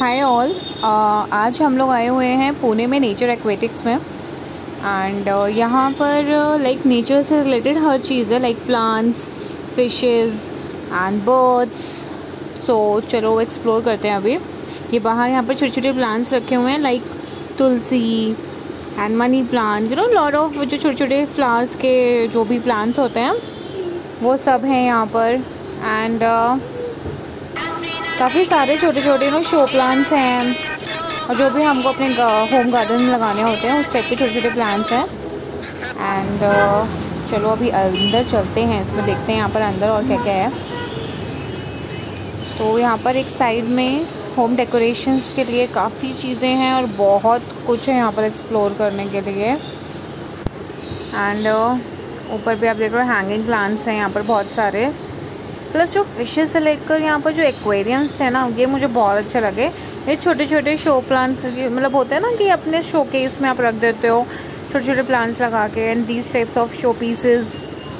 Hi all. आज हम लोग आए हुए हैं पुणे में नेचर एक्वेटिक्स में। एंड यहाँ पर लाइक नेचर से रिलेटेड हर चीज़ है, like plants, fishes and birds. So चलो एक्सप्लोर करते हैं अभी। ये बाहर यहाँ पर छोटे छोटे प्लांट्स रखे हुए हैं, like tulsi and money plant, lot of जो छोटे छोटे फ्लावर्स के जो भी प्लांट्स होते हैं वो सब हैं यहाँ पर। एंड काफ़ी सारे छोटे छोटे शो प्लांट्स हैं, और जो भी हमको अपने होम गार्डन में लगाने होते हैं उस टाइप के छोटे छोटे प्लांट्स हैं। एंड चलो अभी अंदर चलते हैं, इसमें देखते हैं यहाँ पर अंदर और क्या क्या है। तो यहाँ पर एक साइड में होम डेकोरेशंस के लिए काफ़ी चीज़ें हैं और बहुत कुछ है यहाँ पर एक्सप्लोर करने के लिए। एंड ऊपर भी आप देख रहे हो हैंगिंग प्लांट्स हैं यहाँ पर बहुत सारे। प्लस जो फिशेस से लेकर यहाँ पर जो एक्वेरियम्स थे ना, ये मुझे बहुत अच्छे लगे। ये छोटे छोटे शो प्लांट्स मतलब होते हैं ना कि अपने शो केस में आप रख देते हो छोटे छोटे प्लांट्स लगा के। And these types of show pieces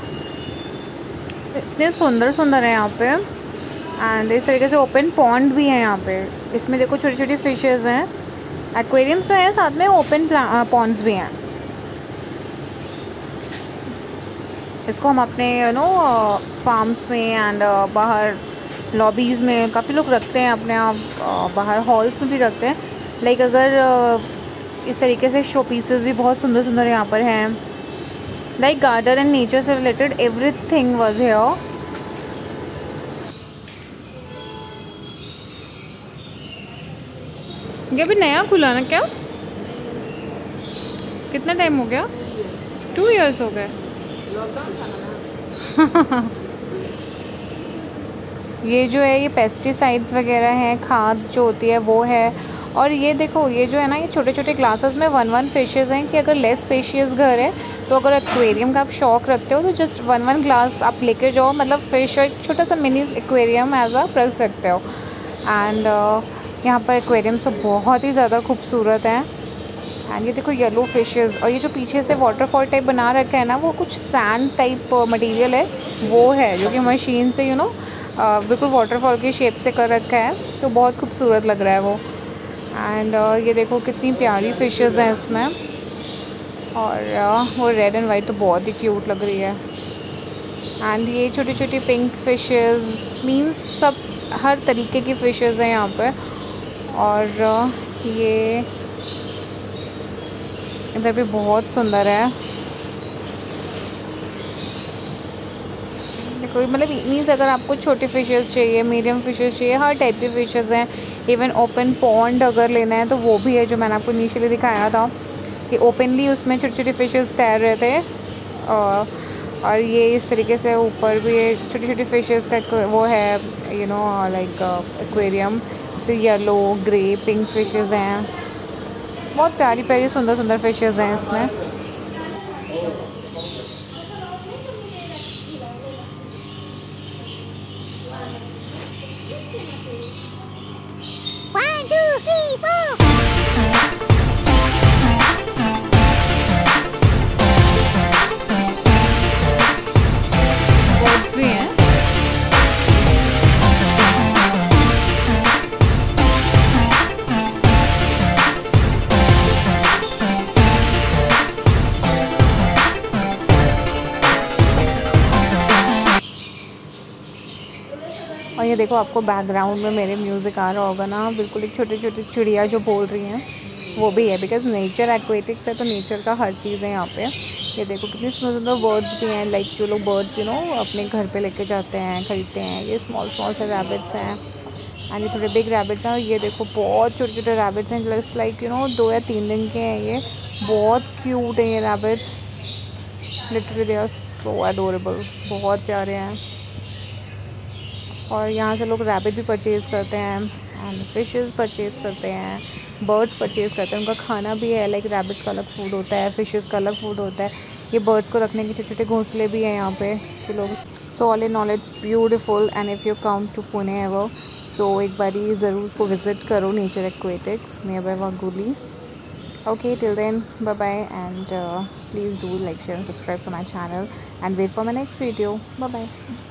इतने सुंदर सुंदर है यहाँ पे। एंड इस तरीके से ओपन पॉन्ड भी है यहाँ पे। इसमें देखो छोटी छोटी फिशेस हैं, एक्वेरियम्स तो हैं, साथ में ओपन पॉन्ड्स भी हैं। इसको हम अपने फार्म्स में एंड बाहर लॉबीज़ में काफ़ी लोग रखते हैं, अपने आप बाहर हॉल्स में भी रखते हैं। लाइक अगर इस तरीके से शो पीसेस भी बहुत सुंदर सुंदर यहाँ पर हैं। लाइक गार्डन एंड नेचर से रिलेटेड एवरीथिंग वाज हियर। ये भी नया खुला ना क्या? कितना टाइम हो गया? 2 इयर्स हो गए। ये जो है ये पेस्टिसाइड्स वगैरह हैं, खाद जो होती है वो है। और ये देखो ये जो है ना, ये छोटे छोटे ग्लासेस में 1-1 फिशेस हैं कि अगर लेस स्पेशियस घर है तो अगर एक्वेरियम का आप शौक रखते हो तो जस्ट 1-1 ग्लास आप लेके जाओ, मतलब फिश और छोटा सा मिनी एक्वेरियम एज आप रख सकते हो। एंड यहाँ पर एक्वेरियम तो बहुत ही ज़्यादा खूबसूरत है। एंड ये देखो येलो फिशेस, और ये जो पीछे से वाटरफॉल टाइप बना रखा है ना, वो कुछ सैंड टाइप मटेरियल है वो है, जो कि मशीन से बिल्कुल वाटरफॉल की शेप से कर रखा है, तो बहुत खूबसूरत लग रहा है वो। एंड ये देखो कितनी प्यारी फिशेस हैं इसमें, और वो रेड एंड वाइट तो बहुत ही क्यूट लग रही है। एंड ये छोटी छोटी पिंक फिशेस मीन्स सब हर तरीके की फिशेस हैं यहाँ पे। और ये इधर भी बहुत सुंदर है। देखो मतलब मीन्स अगर आपको छोटी फिशेस चाहिए, मीडियम फिशेस चाहिए, हर टाइप की फिशेस हैं। इवन ओपन पॉन्ड अगर लेना है तो वो भी है, जो मैंने आपको इनिशियली दिखाया था कि ओपनली उसमें छोटी छोटी फिशेस तैर रहे थे। और ये इस तरीके से ऊपर भी छोटी छोटी फिशेस का वो है, लाइक एक्वेरियम। तो येलो, ग्रे, पिंक फिशेस हैं, बहुत प्यारी प्यारी सुंदर सुंदर फिशेस हैं इसमें। बर्ड्स भी हैं। और ये देखो आपको बैकग्राउंड में मेरे म्यूज़िक आ रहा होगा ना, बिल्कुल एक छोटी छोटी चिड़िया जो बोल रही हैं वो भी है, बिकॉज नेचर एक्वेटिक्स है तो नेचर का हर चीज़ है यहाँ पे। ये देखो कितनी सुंदर सुंदर बर्ड्स भी हैं, लाइक जो लोग बर्ड्स अपने घर पे लेके जाते हैं, खरीदते हैं। ये स्मॉल स्मॉल से रैबिट्स हैं, एंड ये थोड़े बिग रैबिट्स हैं। और ये देखो बहुत छोटे छोटे रैबिट्स हैं, जस्ट लाइक 2 या 3 दिन के हैं। ये बहुत क्यूट है ये rabbits, literally they are so adorable, बहुत प्यारे हैं। और यहाँ से लोग रैबिट भी परचेज़ करते हैं, एंड फिशेस परचेज़ करते हैं, बर्ड्स परचेज़ करते हैं। उनका खाना भी है, लाइक रैबिट्स का अलग फूड होता है, फिशेस का अलग फूड होता है। ये बर्ड्स को रखने के छोटे छोटे घोंसले भी हैं यहाँ पे कि लोग। So all in all it's beautiful. And if you come to Pune ever, so एक बारी ज़रूर उसको विज़िट करो, nature aquatics nearby Wagholi. Okay, till then, bye bye, and please do like, share and subscribe to my channel, and wait for my next video. Bye bye.